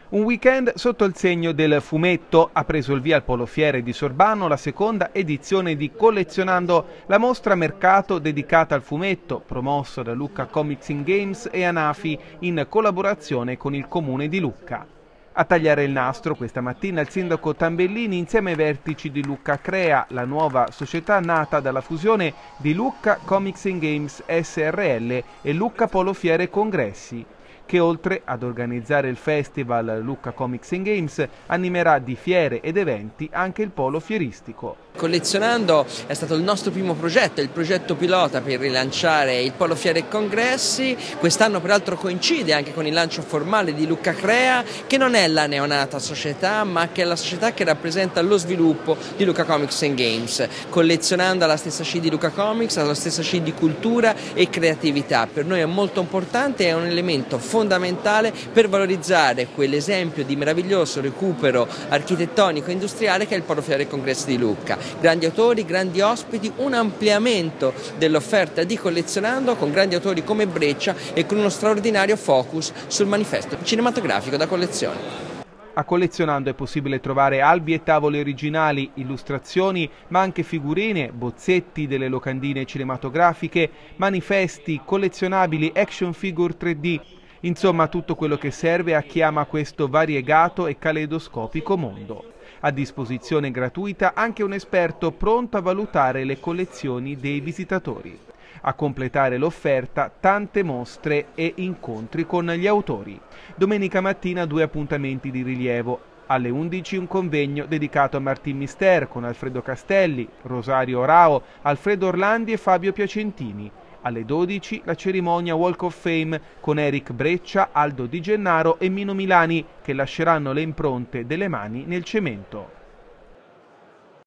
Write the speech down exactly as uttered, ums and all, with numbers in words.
Un weekend sotto il segno del fumetto ha preso il via al Polo Fiere di Sorbano la seconda edizione di Collezionando, la mostra mercato dedicata al fumetto, promosso da Lucca Comics and Games e Anafi in collaborazione con il Comune di Lucca. A tagliare il nastro questa mattina il sindaco Tambellini insieme ai vertici di Lucca Crea, la nuova società nata dalla fusione di Lucca Comics and Games S R L e Lucca Polo Fiere Congressi, che oltre ad organizzare il festival Lucca Comics and Games animerà di fiere ed eventi anche il polo fieristico. Collezionando è stato il nostro primo progetto, il progetto pilota per rilanciare il Polo Fiere e Congressi. Quest'anno peraltro coincide anche con il lancio formale di Lucca Crea, che non è la neonata società, ma che è la società che rappresenta lo sviluppo di Lucca Comics and Games. Collezionando alla stessa scia di Lucca Comics, alla stessa scia di cultura e creatività. Per noi è molto importante, è un elemento fondamentale per valorizzare quell'esempio di meraviglioso recupero architettonico e industriale che è il Polo Fiere e Congressi di Lucca. Grandi autori, grandi ospiti, un ampliamento dell'offerta di Collezionando con grandi autori come Breccia e con uno straordinario focus sul manifesto cinematografico da collezione. A Collezionando è possibile trovare albi e tavoli originali, illustrazioni, ma anche figurine, bozzetti delle locandine cinematografiche, manifesti, collezionabili, action figure tre D, insomma tutto quello che serve a chi ama questo variegato e caleidoscopico mondo. A disposizione gratuita anche un esperto pronto a valutare le collezioni dei visitatori. A completare l'offerta tante mostre e incontri con gli autori. Domenica mattina due appuntamenti di rilievo. Alle undici un convegno dedicato a Martin Mister con Alfredo Castelli, Rosario Orao, Alfredo Orlandi e Fabio Piacentini. Alle dodici la cerimonia Walk of Fame con Eric Breccia, Aldo Di Gennaro e Mino Milani che lasceranno le impronte delle mani nel cemento.